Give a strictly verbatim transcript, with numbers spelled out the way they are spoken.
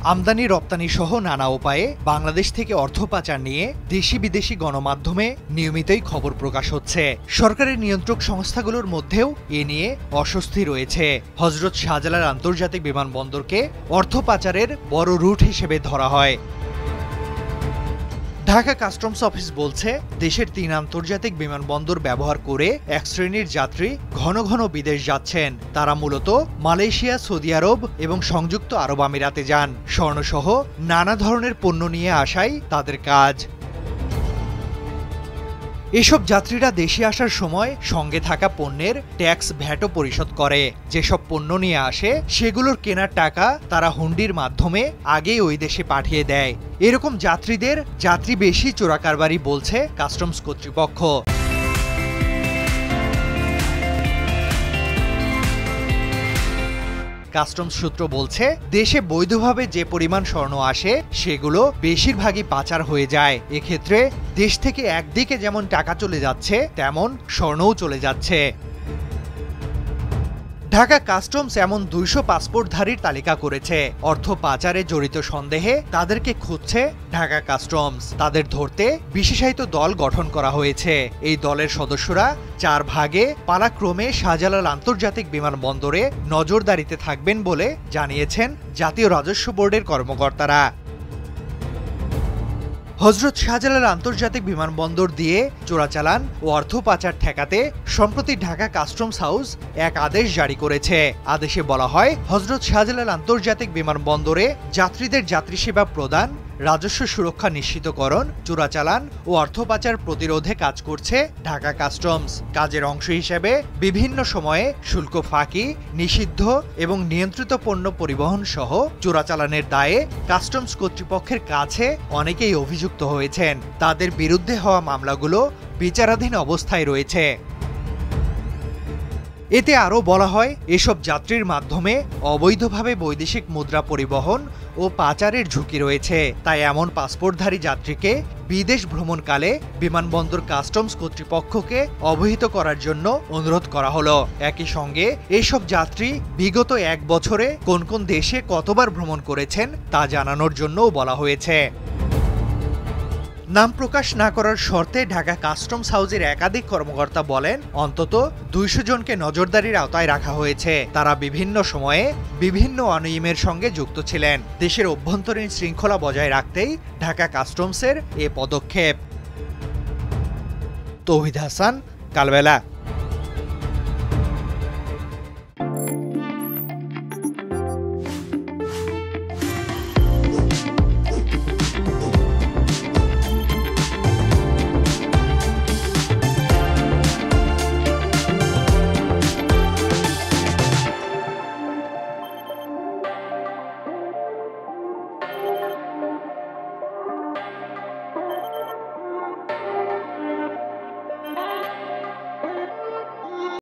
আমদানি রপ্তানি সহ নানা উপায়ে বাংলাদেশ থেকে অর্থ পাচার নিয়ে দেশি বিদেশি গণমাধ্যমে নিয়মিতই খবর প্রকাশ হচ্ছে। সরকারের নিয়ন্ত্রক সংস্থাগুলোর মধ্যেও এ নিয়ে অস্বস্তি রয়েছে। হযরত শাহজালাল আন্তর্জাতিক বিমানবন্দরকে অর্থ পাচারের বড় রুট হিসেবে ধরা হয়। ঢাকা কাস্টমস অফিস বলছে, দেশের তিন আন্তর্জাতিক বিমানবন্দর ব্যবহার করে এক শ্রেণীর যাত্রী ঘন ঘন বিদেশ যাচ্ছেন। তারা মূলত মালয়েশিয়া, সৌদি আরব এবং সংযুক্ত আরব আমিরাতে যান। স্বর্ণসহ নানা ধরনের পণ্য নিয়ে আসাই তাদের কাজ। এসব যাত্রীরা দেশে আসার সময় সঙ্গে থাকা পণ্যের ট্যাক্স ভ্যাটও পরিশোধ করে। যেসব পণ্য নিয়ে আসে সেগুলোর কেনার টাকা তারা হুন্ডির মাধ্যমে আগেই ওই দেশে পাঠিয়ে দেয়। এরকম যাত্রীদের যাত্রী বেশি চোরাকারবারি বলছে কাস্টমস কর্তৃপক্ষ। কাস্টমস সূত্র বলছে, দেশে বৈধভাবে যে পরিমাণ স্বর্ণ আসে সেগুলো বেশিরভাগই পাচার হয়ে যায়। এক্ষেত্রে দেশ থেকে একদিকে যেমন টাকা চলে যাচ্ছে, তেমন স্বর্ণও চলে যাচ্ছে। ঢাকা কাস্টমস এমন দুইশো পাসপোর্টধারীর তালিকা করেছে। অর্থ পাচারে জড়িত সন্দেহে তাদেরকে খুঁজছে ঢাকা কাস্টমস। তাদের ধরতে বিশেষায়িত দল গঠন করা হয়েছে। এই দলের সদস্যরা চার ভাগে পালাক্রমে শাহজালাল আন্তর্জাতিক বিমানবন্দরে নজরদারিতে থাকবেন বলে জানিয়েছেন জাতীয় রাজস্ব বোর্ডের কর্মকর্তারা। হযরত শাহজালাল আন্তর্জাতিক বিমানবন্দর দিয়ে চোরাচালান ও অর্থ পাচার ঠেকাতে সম্প্রতি ঢাকা কাস্টমস হাউস এক আদেশ জারি করেছে। আদেশে বলা হয়, হযরত শাহজালাল আন্তর্জাতিক বিমানবন্দরে যাত্রীদের যাত্রী সেবা প্রদান, রাজস্ব সুরক্ষা নিশ্চিতকরণ, চোরাচালান ও অর্থ পাচার প্রতিরোধে কাজ করছে ঢাকা কাস্টমস। কাজের অংশ হিসেবে বিভিন্ন সময়ে শুল্ক ফাঁকি, নিষিদ্ধ এবং নিয়ন্ত্রিত পণ্য পরিবহন সহ চোরাচালানের দায়ে কাস্টমস কর্তৃপক্ষের কাছে অনেকেই অভিযুক্ত হয়েছেন। তাদের বিরুদ্ধে হওয়া মামলাগুলো বিচারাধীন অবস্থায় রয়েছে। এতে আরও বলা হয়, এসব যাত্রীর মাধ্যমে অবৈধভাবে বৈদেশিক মুদ্রা পরিবহন ও পাচারের ঝুঁকি রয়েছে। তাই এমন পাসপোর্টধারী যাত্রীকে বিদেশ ভ্রমণকালে বিমানবন্দর কাস্টমস কর্তৃপক্ষকে অবহিত করার জন্য অনুরোধ করা হলো। একই সঙ্গে এসব যাত্রী বিগত এক বছরে কোন কোন দেশে কতবার ভ্রমণ করেছেন তা জানানোর জন্যও বলা হয়েছে। নাম প্রকাশ না করার শর্তে ঢাকা কাস্টমস হাউসের একাধিক কর্মকর্তা বলেন, অন্তত দুইশো জনকে নজরদারির আওতায় রাখা হয়েছে। তারা বিভিন্ন সময়ে বিভিন্ন অনিয়মের সঙ্গে যুক্ত ছিলেন। দেশের অভ্যন্তরীণ শৃঙ্খলা বজায় রাখতেই ঢাকা কাস্টমসের এ পদক্ষেপ। তৌহিদ হাসান, কালবেলা।